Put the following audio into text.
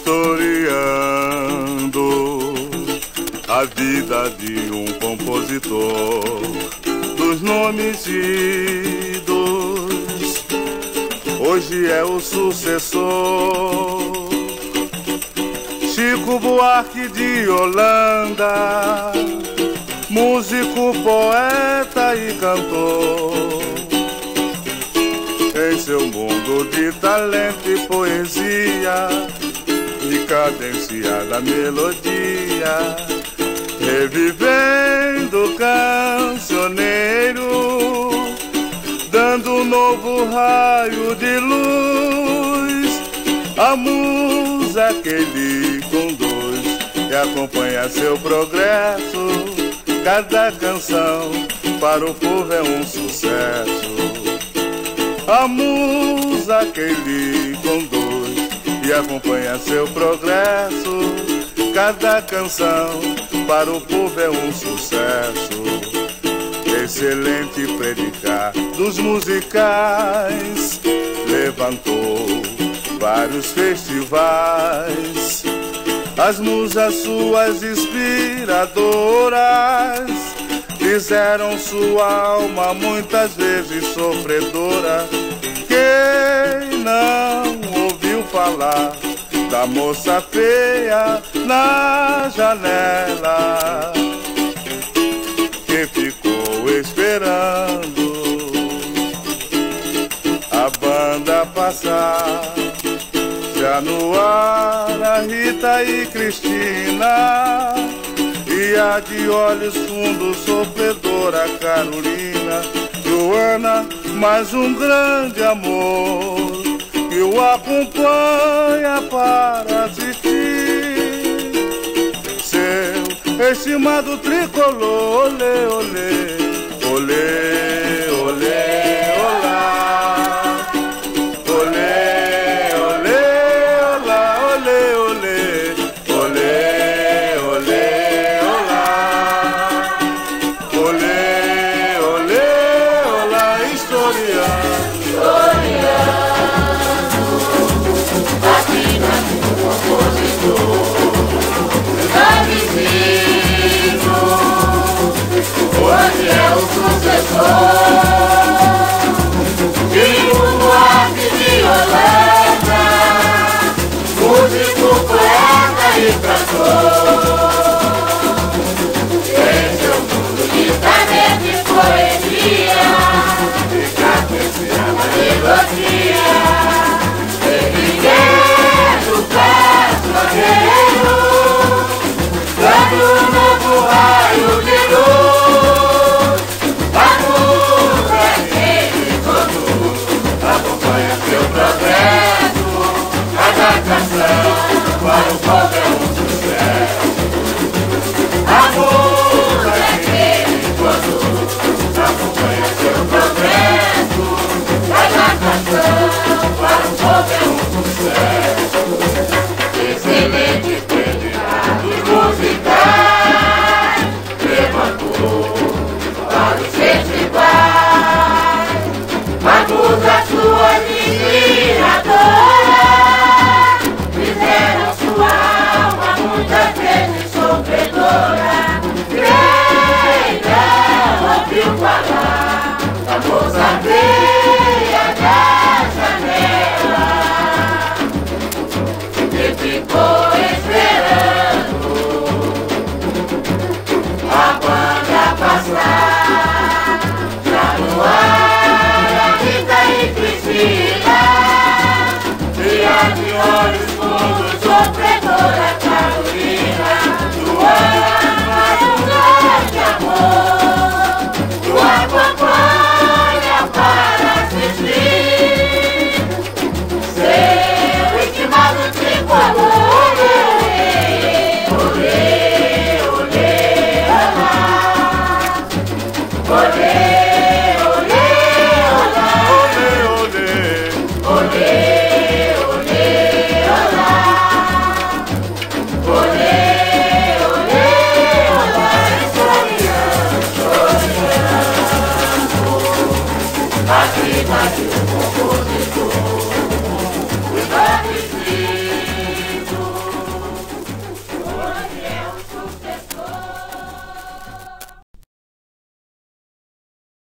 historiando a vida de um compositor dos nomes idos. Hoje é o sucessor, Chico Buarque de Holanda, músico, poeta e cantor. Em seu mundo de talento e poesia e cadência da melodia, revivendo o cancioneiro, dando um novo raio de luz. A musa que ele conduz e acompanha seu progresso. Cada canção para o povo é um sucesso. A musa que ele conduz e acompanha seu progresso. Cada canção para o povo é um sucesso. Excelente predicar dos musicais, levantou vários festivais. As musas suas inspiradoras fizeram sua alma muitas vezes sofredora. Quem não ouviu falar da moça feia na janela, que ficou esperando a banda passar? Já no ar a Rita e Cristina, e a de olhos fundos sofredora Carolina. Joana, mais um grande amor que o acompanha para assistir. Seu estimado tricolor, olê, olê, olê, olê, olá. Hoje é o sucessor, Chico Buarque de Holanda, músico, poeta e cantor. Em seu mundo de talento e poesia, e cadência da melodia, erguendo o cancioneiro, dando um novo raio de luz. Para o povo é um sucesso. A musa que ele conduz acompanha seu progresso. Cada canção para o povo é um sucesso. Excelente predicado musicais, levantou vários festivais. A musa sua inspiradora fizeram sua alma muitas vezes sofredora. Quem não ouviu falar da moça feia da janela, que ficou esperando a banda passar? Já no ar a Rita e Cristina, e a de olhos fundos sofredora Carolina. Joana, mais um grande amor, tu acompanha para assistir. Seu estimado tricolor, olê, olê, olá. Olê, olê, olá. Olê, olê, olê. Aqui,